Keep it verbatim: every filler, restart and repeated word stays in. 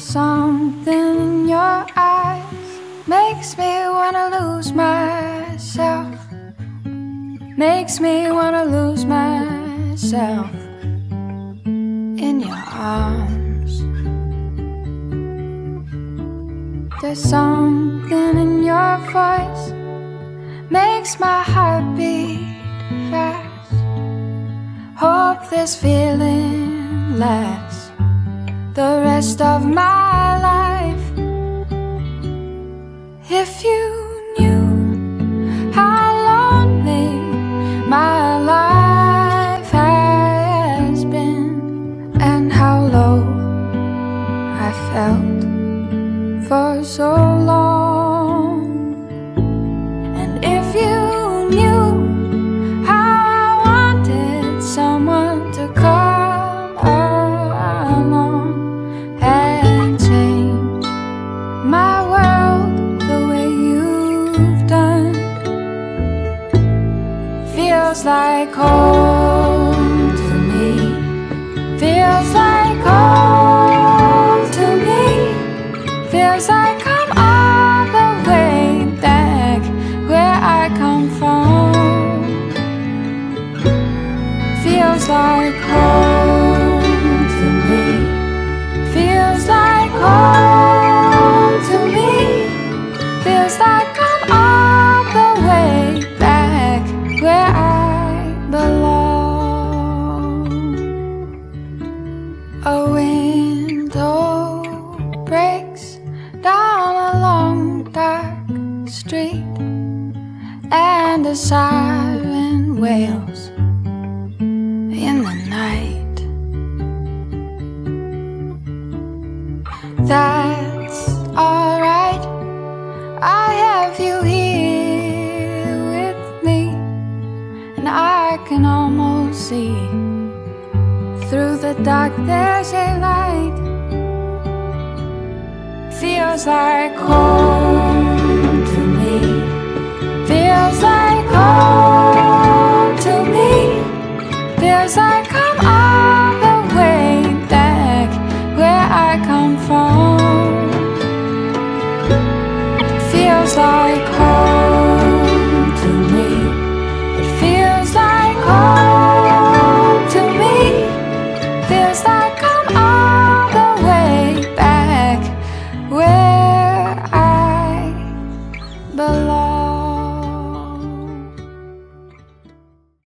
something in your eyes makes me wanna lose myself. Makes me wanna lose myself in your arms. There's something in your voice makes my heart beat fast. Hope this feeling lasts the rest of my life. If you knew how lonely my life has been, and how low I felt for so long, and if you knew how I wanted someone to come along and change my world the way you've done. Feels like home to me. Feels like home to me. Feels like I'm all the way back where I come from. Feels like home to me. Feels like home to me. Feels like I'm all the way back where I belong. A window breaks down a long dark street, and a siren wails in the night. That's alright, I have you here with me, and I can almost see through the dark there's a light. Feels like home